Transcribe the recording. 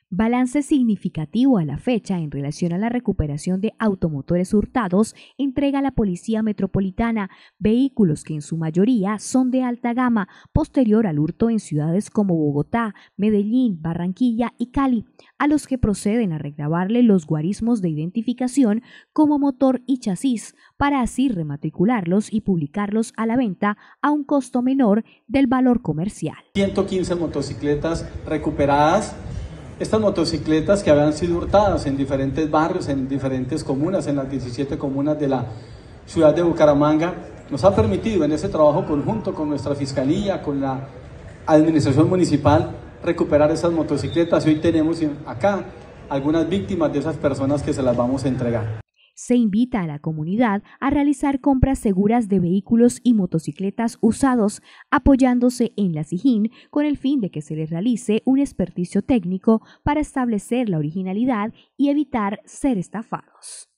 Balance significativo a la fecha en relación a la recuperación de automotores hurtados entrega la Policía Metropolitana, vehículos que en su mayoría son de alta gama, posterior al hurto en ciudades como Bogotá, Medellín, Barranquilla y Cali, a los que proceden a regrabarle los guarismos de identificación como motor y chasis, para así rematricularlos y publicarlos a la venta a un costo menor del valor comercial. 115 motocicletas recuperadas. Estas motocicletas que habían sido hurtadas en diferentes barrios, en diferentes comunas, en las 17 comunas de la ciudad de Bucaramanga, nos ha permitido en ese trabajo conjunto con nuestra Fiscalía, con la Administración Municipal, recuperar esas motocicletas. Y hoy tenemos acá algunas víctimas de esas personas que se las vamos a entregar. Se invita a la comunidad a realizar compras seguras de vehículos y motocicletas usados, apoyándose en la SIJIN con el fin de que se les realice un experticio técnico para establecer la originalidad y evitar ser estafados.